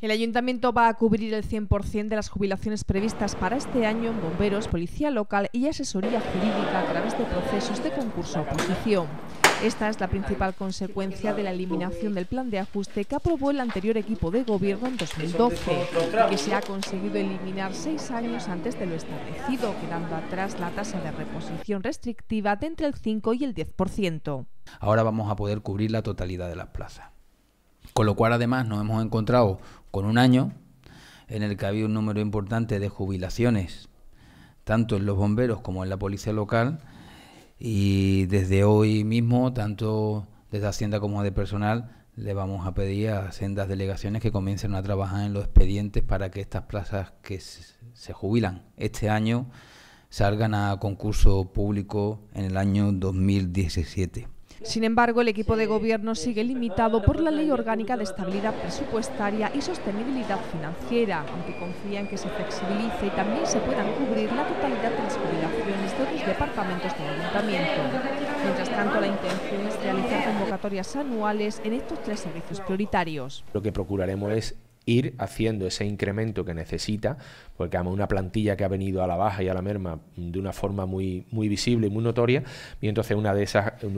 El Ayuntamiento va a cubrir el 100% de las jubilaciones previstas para este año en bomberos, policía local y asesoría jurídica a través de procesos de concurso-oposición. Esta es la principal consecuencia de la eliminación del plan de ajuste que aprobó el anterior equipo de gobierno en 2012 y que se ha conseguido eliminar 6 años antes de lo establecido, quedando atrás la tasa de reposición restrictiva de entre el 5 y el 10%. Ahora vamos a poder cubrir la totalidad de las plazas. Con lo cual, además, nos hemos encontrado con un año en el que había un número importante de jubilaciones, tanto en los bomberos como en la policía local, y desde hoy mismo, tanto desde Hacienda como de personal, le vamos a pedir a sendas delegaciones que comiencen a trabajar en los expedientes para que estas plazas que se jubilan este año salgan a concurso público en el año 2017. Sin embargo, el equipo de gobierno sigue limitado por la Ley Orgánica de Estabilidad Presupuestaria y Sostenibilidad Financiera, aunque confía en que se flexibilice y también se puedan cubrir la totalidad de las jubilaciones de otros departamentos del Ayuntamiento. Mientras tanto, la intención es realizar convocatorias anuales en estos 3 servicios prioritarios. Lo que procuraremos es ir haciendo ese incremento que necesita, porque además una plantilla que ha venido a la baja y a la merma de una forma muy visible y muy notoria, y entonces una de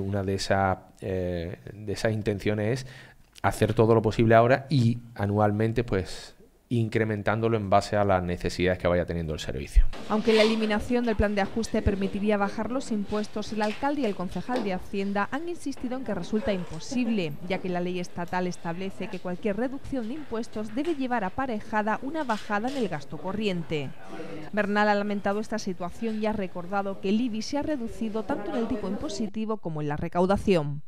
esas intenciones es hacer todo lo posible ahora y anualmente pues incrementándolo en base a las necesidades que vaya teniendo el servicio. Aunque la eliminación del plan de ajuste permitiría bajar los impuestos, el alcalde y el concejal de Hacienda han insistido en que resulta imposible, ya que la ley estatal establece que cualquier reducción de impuestos debe llevar aparejada una bajada en el gasto corriente. Bernal ha lamentado esta situación y ha recordado que el IBI se ha reducido tanto en el tipo impositivo como en la recaudación.